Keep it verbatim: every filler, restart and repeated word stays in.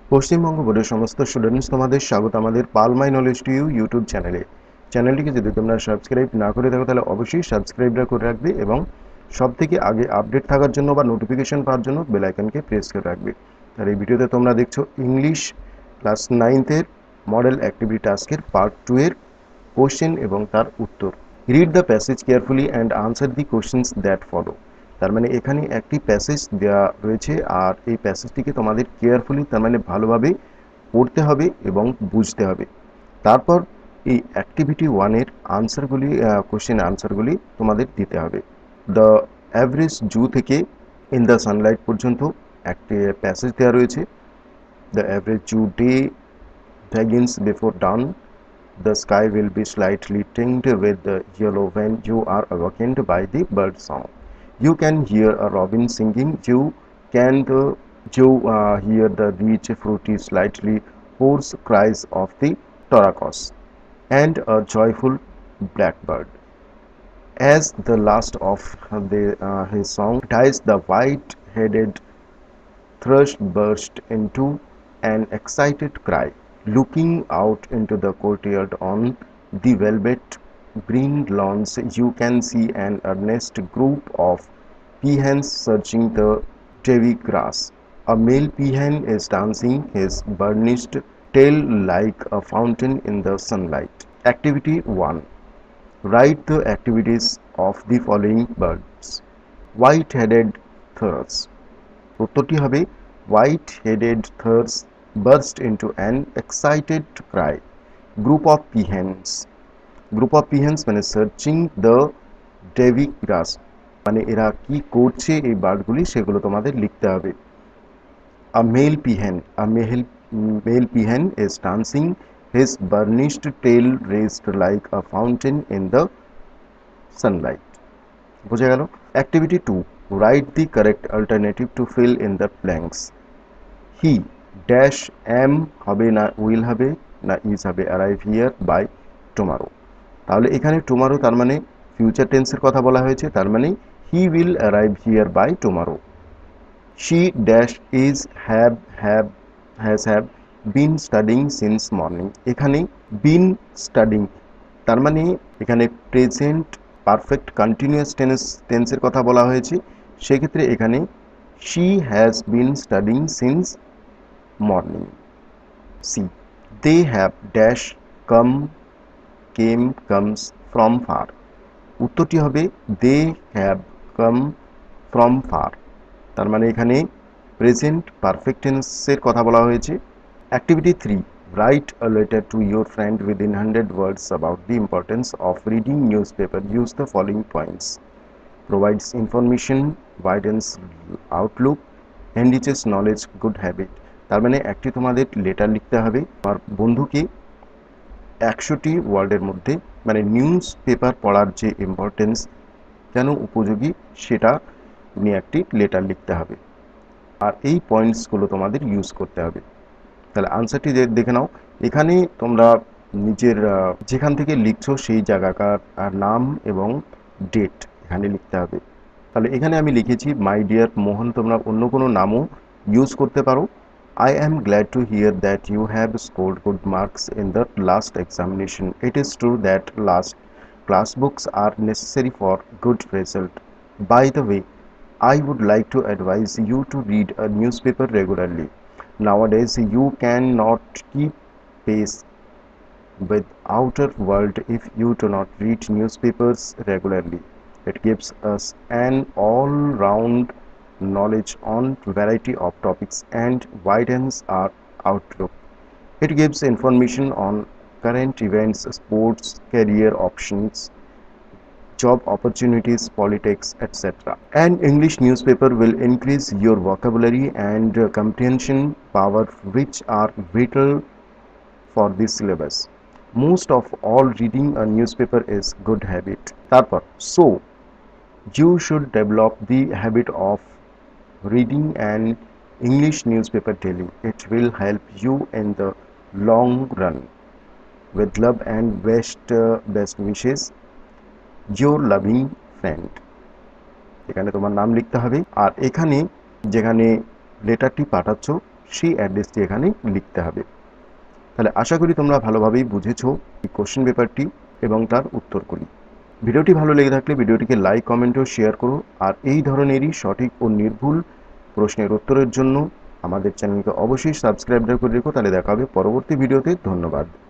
পশ্চিমবঙ্গ বোর্ডের সমস্ত স্টুডেন্টস তোমাদের স্বাগত আমাদের Pal my knowledge to you YouTube চ্যানেলে। চ্যানেলটিকে যদি তোমরা সাবস্ক্রাইব না করে থাকো তাহলে অবশ্যই সাবস্ক্রাইবটা করে রাখবে এবং সবথেকে আগে আপডেট থাকার জন্য বা নোটিফিকেশন পাওয়ার জন্য বেল আইকনকে প্রেস করে রাখবে। আর এই ভিডিওতে তোমরা দেখছো ইংলিশ ক্লাস নাইনথের মডেল অ্যাক্টিভিটি টাস্কের পার্ট টু এর কোশ্চেন এবং তার উত্তর। Read the passage carefully and answer the questions that follow. তার মানে এখানে একটি প্যাসেজ দেওয়া রয়েছে আর এই প্যাসেজটিকে তোমাদের কেয়ারফুলি তার মানে ভালোভাবে পড়তে হবে এবং বুঝতে হবে। তারপর এই অ্যাক্টিভিটি ওয়ানের আনসারগুলি কোশ্চেন আনসারগুলি তোমাদের দিতে হবে। দ্য অ্যাভারেজ জু থেকে ইন দ্য সানলাইট পর্যন্ত একটি প্যাসেজ দেওয়া রয়েছে। The average zoo day begins before dawn. The sky will be slightly tinged with the yellow when you are awakened by the bird song. You can hear a robin singing. You can the, you uh, hear the rich, fruity, slightly hoarse cries of the toracos and a joyful blackbird. As the last of the, uh, his song dies, the white-headed thrush burst into an excited cry. Looking out into the courtyard on the velvet green lawns, you can see an earnest group of peahens searching the dewy grass. A male peahen is dancing his burnished tail like a fountain in the sunlight. Activity one. Write the activities of the following birds. White-headed thrush. উত্তরটি হবে white-headed thrush burst into an excited cry. Group of peahens. Group of peahens মানে searching the dewy grass, মানে এরা কি করছে এই বার্ডগুলি সেগুলো তোমাদের লিখতে হবে। A male peahen. A male, male peahen is dancing his burnished tail raised like a fountain in the sunlight. বোঝা গেল? Activity two. Write the correct alternative to fill in the blanks. He dash am হবে না will হবে না is হবে arrive here by tomorrow. তাহলে এখানে tomorrow তার মানে ফিউচার টেন্সের কথা বলা হয়েছে, তার মানে he will arrive here by tomorrow. She dash is have have has have been studying since morning. এখানে been studying তার মানে এখানে প্রেজেন্ট পারফেক্ট কন্টিনিউয়াস টেন্স টেন্সের কথা বলা হয়েছে, সেক্ষেত্রে এখানে she has been studying since morning. C. They have dash come came comes from far. উত্তরটি হবে they have come from far, তার মানে এখানে প্রেজেন্ট পারফেক্ট টেন্সের কথা বলা হয়েছে। Activity three. Write a letter to your friend within one hundred words about the importance of reading newspaper. Use the following points. Provides information, widens outlook, enriches knowledge, good habit. তার মানে একটি তোমাদের letter লিখতে হবে আমার বন্ধুকে একশোটি ওয়ার্ডের মধ্যে, মানে নিউজ পেপার পড়ার যে ইম্পর্টেন্স কেন উপযোগী সেটা নিয়ে একটি লেটার লিখতে হবে আর এই পয়েন্টসগুলো তোমাদের ইউজ করতে হবে। তাহলে আনসারটি দেখে নাও। এখানে তোমরা নিজের যেখান থেকে লিখছো সেই জায়গাকার নাম এবং ডেট এখানে লিখতে হবে। তাহলে এখানে আমি লিখেছি মাই ডিয়ার মোহন, তোমরা অন্য কোনো নামও ইউজ করতে পারো। I am glad to hear that you have scored good marks in the last examination. It is true that last class books are necessary for good result. By the way, I would like to advise you to read a newspaper regularly. Nowadays, you cannot keep pace with outer world if you do not read newspapers regularly. It gives us an all-round knowledge on variety of topics and widens our outlook. It gives information on current events, sports, career options, job opportunities, politics, et cetera. An English newspaper will increase your vocabulary and uh, comprehension power, which are vital for this syllabus. Most of all, reading a newspaper is good habit. Tarpar, so you should develop the habit of reading an English newspaper daily. It will help you in the long run. With love and best uh, best wishes, your loving friend. এখানে তোমার নাম লিখতে হবে আর এখানে যেখানে লেটারটি পাঠাচ্ছ সেই অ্যাড্রেসটি এখানে লিখতে হবে। তাহলে আশা করি তোমরা ভালোভাবেই বুঝেছো এই কোশ্চেন পেপারটি এবং তার উত্তরগুলি। ভিডিওটি ভালো লেগে থাকলে ভিডিওটিকে লাইক, কমেন্ট ও শেয়ার করো। আর এই ধরনেরই সঠিক ও নির্ভুল প্রশ্নের উত্তরের জন্য আমাদের চ্যানেলকে অবশ্যই সাবস্ক্রাইব করে রেখো। তাহলে দেখা হবে পরবর্তী ভিডিওতে। ধন্যবাদ।